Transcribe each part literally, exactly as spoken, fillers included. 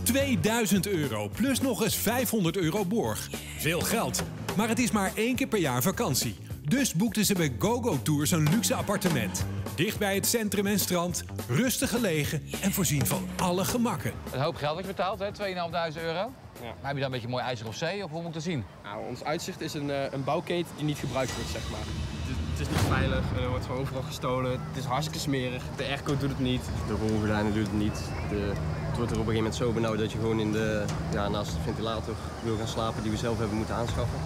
tweeduizend euro plus nog eens vijfhonderd euro borg. Veel geld, maar het is maar één keer per jaar vakantie. Dus boekten ze bij GoGo Tours een luxe appartement. Dicht bij het centrum en strand, rustig gelegen en voorzien van alle gemakken. Een hoop geld dat je betaalt, hè? tweeduizend euro. Ja. Maar heb je dan een beetje mooi uitzicht op zee of hoe moet ik dat zien? Nou, ons uitzicht is een, een bouwketen die niet gebruikt wordt, zeg maar. Het, het is niet veilig, er wordt gewoon overal gestolen. Het is hartstikke smerig. De airco doet het niet. De rolgordijnen doet het niet. De, het wordt er op een gegeven moment zo benauwd dat je gewoon in de, ja, naast de ventilator wil gaan slapen die we zelf hebben moeten aanschaffen.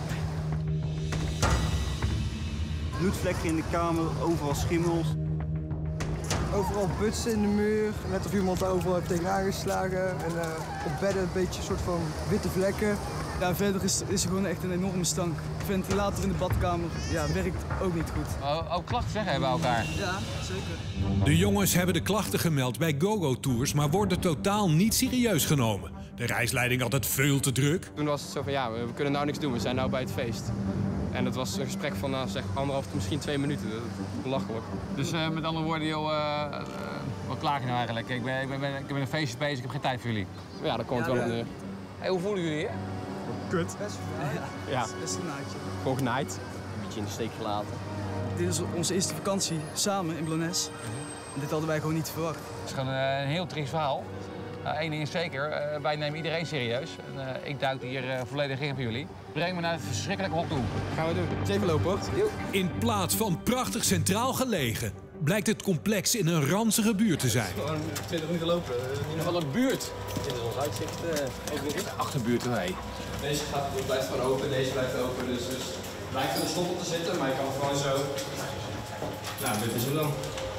Bloedvlekken in de kamer, overal schimmels. Overal butsen in de muur, net of iemand daar overal heeft tegenaan geslagen. En uh, op bedden een beetje een soort van witte vlekken. Ja, verder is, is er gewoon echt een enorme stank. De ventilator in de badkamer ja, werkt ook niet goed. Oh, ook klachten zeggen bij elkaar? Ja, zeker. De jongens hebben de klachten gemeld bij GoGo Tours, maar worden totaal niet serieus genomen. De reisleiding had het veel te druk. Toen was het zo van, ja, we kunnen nou niks doen, we zijn nou bij het feest. En dat was een gesprek van nou, zeg, anderhalf tot misschien twee minuten. Dat is belachelijk. Dus uh, met andere woorden, joh, uh, uh, wat klaag je nou eigenlijk? Ik ben, ik ben, ik ben een feestje bezig, ik heb geen tijd voor jullie. Ja, dat komt ja, wel ja. in de... Hey, hoe voelen jullie je? Kut. Best wel, ja. Ja. Best een naadje. Gewoon genaaid. Een beetje in de steek gelaten. Dit is onze eerste vakantie samen in Blones. En dit hadden wij gewoon niet verwacht. Het is gewoon uh, een heel triest verhaal. Eén uh, ding is zeker, uh, wij nemen iedereen serieus. En, uh, ik duik hier uh, volledig in voor jullie. Breng me naar het verschrikkelijke hok toe. Gaan we doen. Eens even lopen, hoor. In plaats van prachtig centraal gelegen, blijkt het complex in een ranzige buurt te zijn. Gewoon twintig minuten lopen. In ieder geval een buurt. Dit is ons uitzicht. Uh, ook nog. Achterbuurt, hé. Deze gaat, dit blijft gewoon open, deze blijft open. Dus, dus blijft er een stoppel te zitten, maar je kan gewoon zo. Nou, dit is hem dan.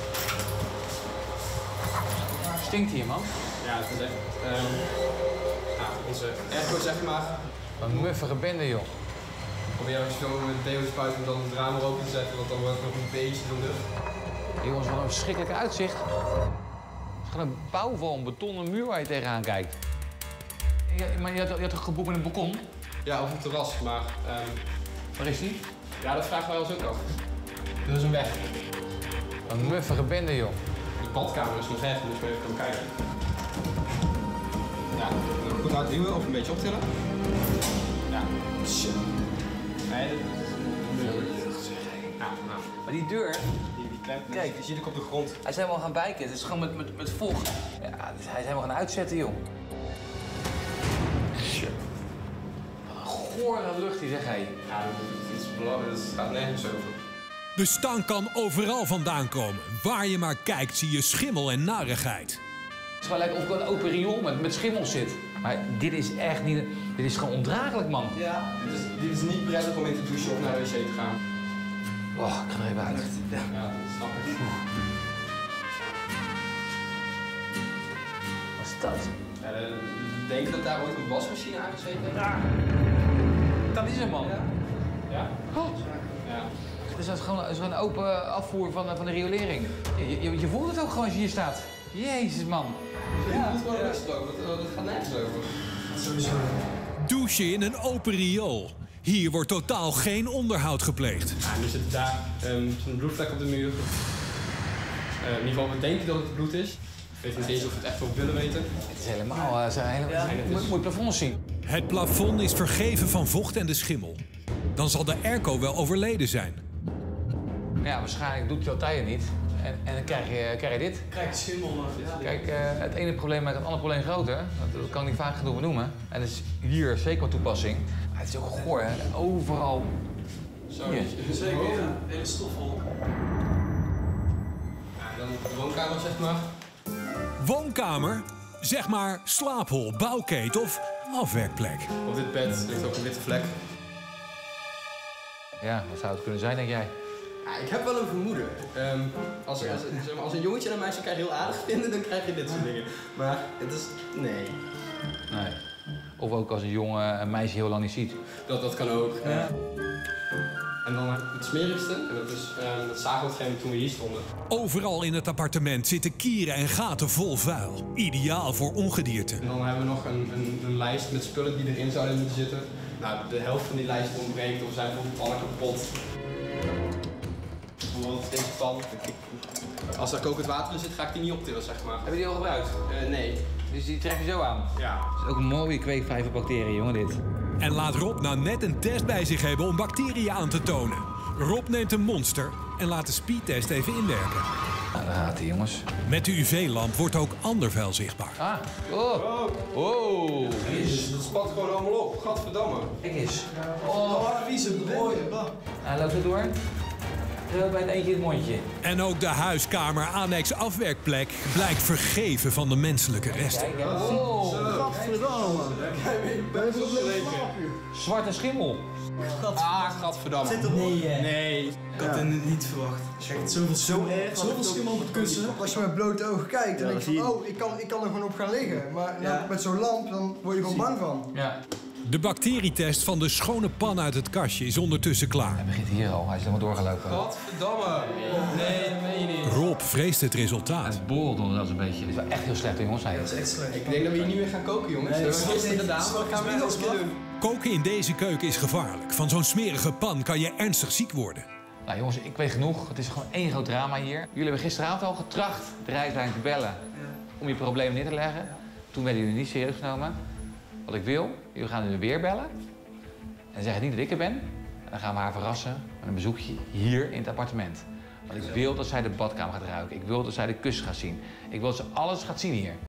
Stinkt hier, man. Ja, het is echt. Um, nou, onze airco, zeg maar. Een muffige bende, joh. Probeer als je zo met de deo spuiten om dan het raam open te zetten, want dan wordt het nog een beetje van lucht. Jongens, wat een verschrikkelijk uitzicht. Het is gewoon een bouwval, een betonnen muur waar je tegenaan kijkt. Ja, maar je had, je had toch geboekt met een balkon? Ja, of een terras, maar. Um, Waar is die? ja, dat vragen wij ons ook af. Dit is een weg. Een muffige bende, joh. De badkamer is nog weg, dus we even gaan kijken. Ja, goed uitduwen of een beetje optillen. Ja. Shit. Nee, dat is. Ja, nou. Maar die deur, Die, die klemt, kijk, je ziet ook op de grond. hij is helemaal gaan bijken. Het is gewoon met, met, met vocht. Ja, dus hij is helemaal gaan uitzetten, joh. Shit. Wat een gore lucht die, zeg hij. Ja, dat is belangrijk, dat gaat nergens over. De stank kan overal vandaan komen. Waar je maar kijkt zie je schimmel en narigheid. Het is gewoon lijkt of ik een open riool met, met schimmel zit. Maar dit is echt niet... Dit is gewoon ondraaglijk, man. Ja, dit is, dit is niet prettig om in te douchen of naar de wc te gaan. Oh, ik ga er even uit. Ja, ja dat snap ik. Wat is dat? Ja, de, denk je dat daar ooit een wasmachine aan gezeten heeft? Ja. Dat is hem, man. Ja? Ja. Oh. Ja. Het is gewoon een, een open afvoer van, van de riolering. Je, je, je voelt het ook gewoon als je hier staat. Jezus, man. Ja, het gewoon rustig ook, dat, dat gaat nergens over. Sowieso. Douchen in een open riool. Hier wordt totaal geen onderhoud gepleegd. Ja, nu zit daar um, een bloedvlek op de muur. Uh, in ieder geval, we denken dat het bloed is. Ik weet niet eens of we het echt wel willen weten. Het is helemaal... Uh, zijn hele, Ja, moet, moet je plafond zien. Het plafond is vergeven van vocht en de schimmel. Dan zal de airco wel overleden zijn. Ja, waarschijnlijk doet hij dat tijden niet. En, en dan krijg je, krijg je dit. Krijg je schimmel. Ja. Kijk, uh, het ene probleem maakt het andere probleem groter. Dat, dat kan ik niet vaak genoeg benoemen. En dat is hier zeker van toepassing. Maar het is ook goor, hè. Overal. Zo, Hier. Zeker, ja. Hele stoffel. Ja, dan de woonkamer, zeg maar. Woonkamer, zeg maar slaaphol, bouwkeet of afwerkplek. Op dit bed ligt ook een witte vlek. Ja, wat zou het kunnen zijn, denk jij? Ja, ik heb wel een vermoeden. Um, als, als, zeg maar, als een jongetje en een meisje elkaar heel aardig vinden, dan krijg je dit soort dingen. Maar het is... nee. Nee. Of ook als een jongen een meisje heel lang niet ziet. Dat, dat kan ook. Ja. En dan het smerigste, en dat, is, um, dat zagen we op een gegeven moment toen we hier stonden. Overal in het appartement zitten kieren en gaten vol vuil. Ideaal voor ongedierte. En dan hebben we nog een, een, een lijst met spullen die erin zouden moeten zitten. Nou, de helft van die lijst ontbreekt of zijn bijvoorbeeld pannen kapot. Bijvoorbeeld deze pan. Als er kokend water in zit, ga ik die niet optillen, zeg maar. Heb je die al gebruikt? Uh, nee. Dus die tref je zo aan? Ja. Dat is ook een mooie kweekvijverbacterie, jongen, dit. En laat Rob nou net een test bij zich hebben om bacteriën aan te tonen. Rob neemt een monster en laat de speedtest even inwerken. Nou, daar gaat hij, jongens. Met de U V-lamp wordt ook ander vuil zichtbaar. Ah, oh. Oh. Het spat gewoon allemaal op. Gadverdamme. Kijk eens. Oh, vieze mooi. hij loopt er door. Er loopt bij het eentje in het mondje. En ook de huiskamer annex afwerkplek blijkt vergeven van de menselijke resten. Kijk, oh. Gadverdamme. Zwarte schimmel. Ah, gadverdamme. Zit er nee, Nee. Ik had het niet verwacht. Echt zoveel, zo erg. Zoveel schimmel op het kussen. Als je met blote ogen kijkt, dan Ja, denk je zie van, je. oh, ik kan, ik kan er gewoon op gaan liggen. Maar nou, Ja. met zo'n lamp, dan word je gewoon bang van. Ja. De bacterietest van de schone pan uit het kastje is ondertussen klaar. Hij begint hier al. Hij is helemaal doorgelopen. Gadverdamme. Nee, dat meen je niet. Rob vreest het resultaat. Het borrelt nog zelfs een beetje. Dit is wel echt heel slecht, jongens. Hij. Dat is echt slecht. Ik denk dat we hier niet meer gaan koken, jongens. Nee, we hebben het gisteren nee, gedaan, dat maar dat gaan we is nog eens een keer doen. Koken in deze keuken is gevaarlijk. Van zo'n smerige pan kan je ernstig ziek worden. Nou jongens, ik weet genoeg. Het is gewoon één groot drama hier. Jullie hebben gisteravond al getracht de Rijkslijn te bellen om je probleem neer te leggen. Toen werden jullie niet serieus genomen. Wat ik wil, jullie gaan nu weer bellen. En zeggen niet dat ik er ben. En dan gaan we haar verrassen met een bezoekje hier in het appartement. Want ik wil dat zij de badkamer gaat ruiken. Ik wil dat zij de kussen gaat zien. Ik wil dat ze alles gaat zien hier.